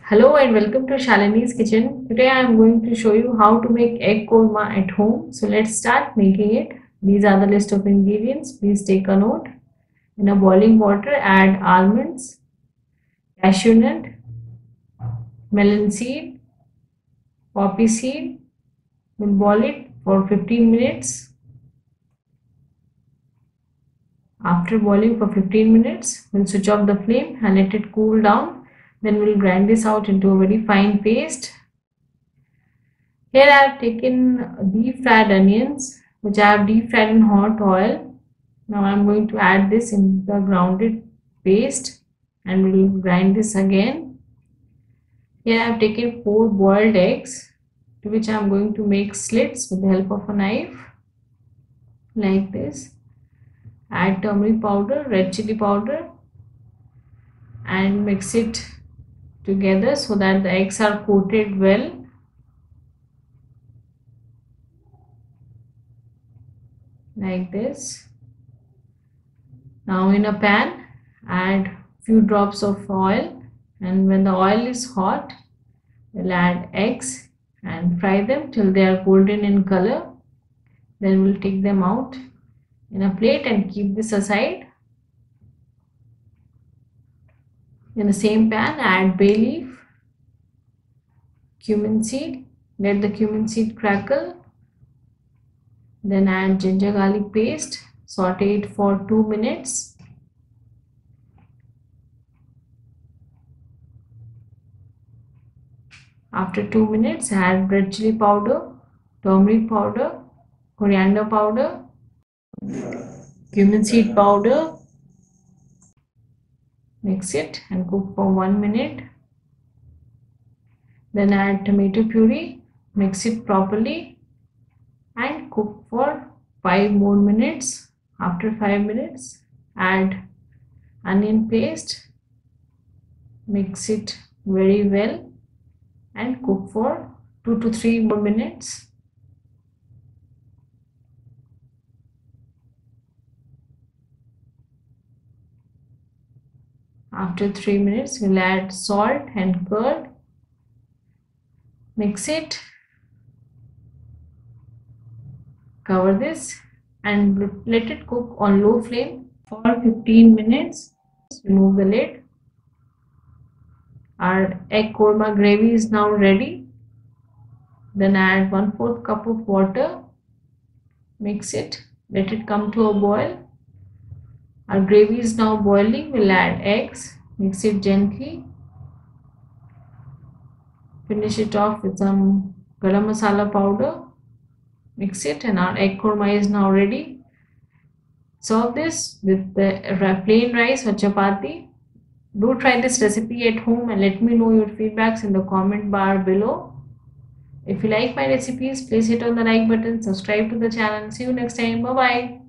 Hello and welcome to Shalini's kitchen. Today I am going to show you how to make egg korma at home. So let's start making it. These are the list of ingredients. Please take a note. In a boiling water, add almonds, cashew nut, melon seed, poppy seed. We'll boil it for 15 minutes. After boiling for 15 minutes, we'll switch off the flame and let it cool down. Then we'll grind this out into a very fine paste. Here I have taken deep fried onions which I have deep fried in hot oil. Now I am going to add this in the grounded paste and we will grind this again. Here I have taken 4 boiled eggs to which I am going to make slits with the help of a knife like this. Add turmeric powder, red chili powder and mix it together so that the eggs are coated well. Like this. Now in a pan add few drops of oil, and when the oil is hot we'll add eggs and fry them till they are golden in color. Then we'll take them out in a plate and keep this aside. In the same pan add bay leaf, cumin seed, let the cumin seed crackle. Then add ginger garlic paste, saute it for 2 minutes. After 2 minutes add red chili powder, turmeric powder, coriander powder, cumin seed powder. Mix it and cook for 1 minute. Then add tomato puree, mix it properly and cook for 5 more minutes. After 5 minutes add onion paste, mix it very well and cook for 2 to 3 more minutes. After 3 minutes we'll add salt and curd, mix it, cover this and let it cook on low flame for 15 minutes. Remove the lid. Our egg korma gravy is now ready. Then add 1/4 cup of water, mix it, let it come to a boil. Our gravy is now boiling. We'll add eggs, mix it gently, finish it off with some garam masala powder, mix it, and our egg korma is now ready. Serve this with the plain rice or chapati. Do try this recipe at home and let me know your feedbacks in the comment bar below. If you like my recipes, please hit on the like button, subscribe to the channel. See you next time. Bye bye.